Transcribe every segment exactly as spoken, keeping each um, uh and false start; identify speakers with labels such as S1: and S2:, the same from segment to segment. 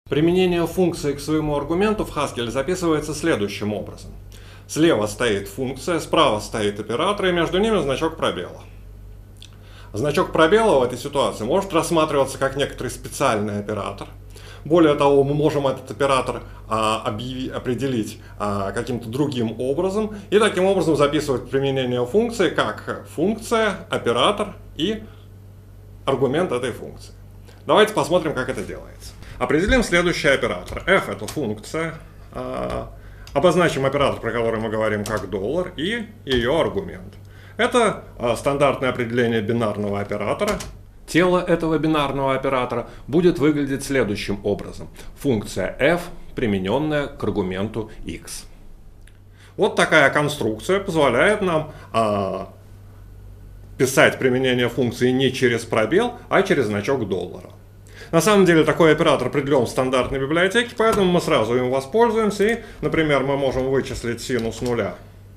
S1: Применение функции к своему аргументу в Haskell записывается следующим образом. Слева стоит функция, справа стоит оператор, и между ними значок пробела. Значок пробела в этой ситуации может рассматриваться как некоторый специальный оператор. Более того, мы можем этот оператор а, объяви, определить а, каким-то другим образом, и таким образом записывать применение функции как функция, оператор и аргумент этой функции. Давайте посмотрим, как это делается. Определим следующий оператор. F – это функция. Обозначим оператор, про который мы говорим, как доллар, и ее аргумент. Это стандартное определение бинарного оператора. Тело этого бинарного оператора будет выглядеть следующим образом. Функция f, примененная к аргументу x. Вот такая конструкция позволяет нам а, писать применение функции не через пробел, а через значок доллара. На самом деле такой оператор определен в стандартной библиотеке, поэтому мы сразу им воспользуемся. И, например, мы можем вычислить синус нуля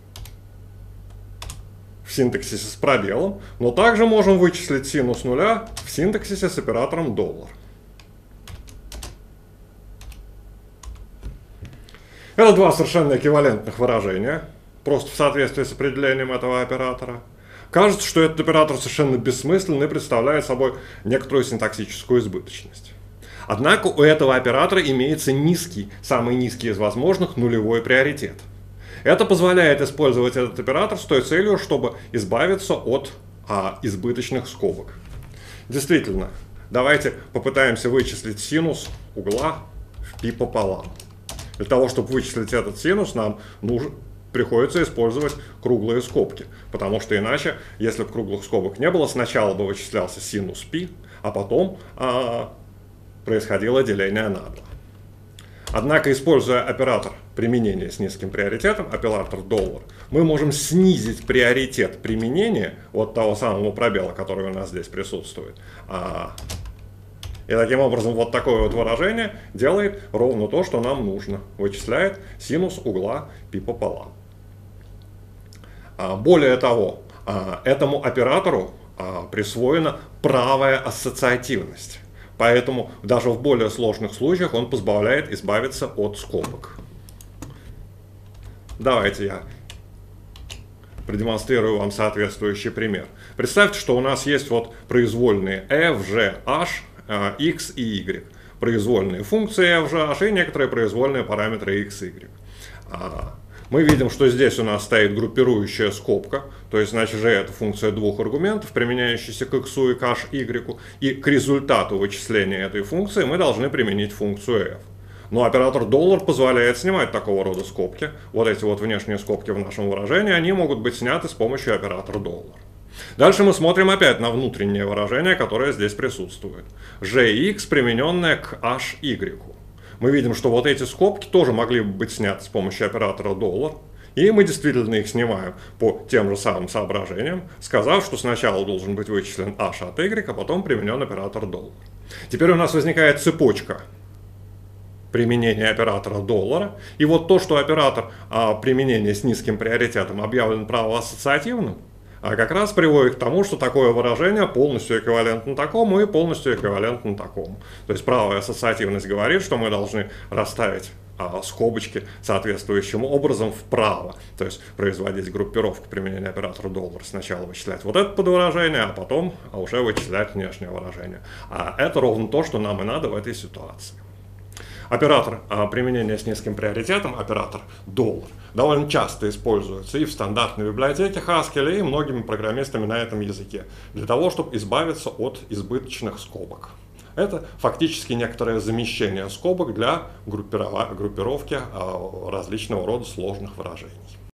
S1: в синтаксисе с пробелом, но также можем вычислить синус нуля в синтаксисе с оператором доллар. Это два совершенно эквивалентных выражения, просто в соответствии с определением этого оператора. Кажется, что этот оператор совершенно бессмысленный и представляет собой некоторую синтаксическую избыточность. Однако у этого оператора имеется низкий, самый низкий из возможных, нулевой приоритет. Это позволяет использовать этот оператор с той целью, чтобы избавиться от а, избыточных скобок. Действительно, давайте попытаемся вычислить синус угла в π пополам. Для того, чтобы вычислить этот синус, нам нужно... приходится использовать круглые скобки, потому что иначе, если бы круглых скобок не было, сначала бы вычислялся синус π, а потом а, происходило деление на два. Однако, используя оператор применения с низким приоритетом, оператор доллар, мы можем снизить приоритет применения от того самого пробела, который у нас здесь присутствует. А, И таким образом вот такое вот выражение делает ровно то, что нам нужно. Вычисляет синус угла π пополам. Более того, этому оператору присвоена правая ассоциативность. Поэтому даже в более сложных случаях он позволяет избавиться от скобок. Давайте я продемонстрирую вам соответствующий пример. Представьте, что у нас есть вот произвольные f, g, h, x и y. Произвольные функции f, g, h и некоторые произвольные параметры x, y. Мы видим, что здесь у нас стоит группирующая скобка, то есть, значит, g это функция двух аргументов, применяющаяся к x и к h, y, и к результату вычисления этой функции мы должны применить функцию f. Но оператор доллар позволяет снимать такого рода скобки. Вот эти вот внешние скобки в нашем выражении, они могут быть сняты с помощью оператора доллар. Дальше мы смотрим опять на внутреннее выражение, которое здесь присутствует. gx, примененное к h, y. Мы видим, что вот эти скобки тоже могли бы быть сняты с помощью оператора доллар. И мы действительно их снимаем по тем же самым соображениям, сказав, что сначала должен быть вычислен h от y, а потом применен оператор доллар. Теперь у нас возникает цепочка применения оператора доллара. И вот то, что оператор а, применения с низким приоритетом объявлен правоассоциативным, а как раз приводит к тому, что такое выражение полностью эквивалентно такому и полностью эквивалентно такому. То есть правая ассоциативность говорит, что мы должны расставить а, скобочки соответствующим образом вправо. То есть производить группировку применения оператора доллар. Сначала вычислять вот это подвыражение, а потом а уже вычислять внешнее выражение. А это ровно то, что нам и надо в этой ситуации. Оператор а, применения с низким приоритетом, оператор доллар, довольно часто используется и в стандартной библиотеке Haskell, и многими программистами на этом языке, для того, чтобы избавиться от избыточных скобок. Это фактически некоторое замещение скобок для группировки а, различного рода сложных выражений.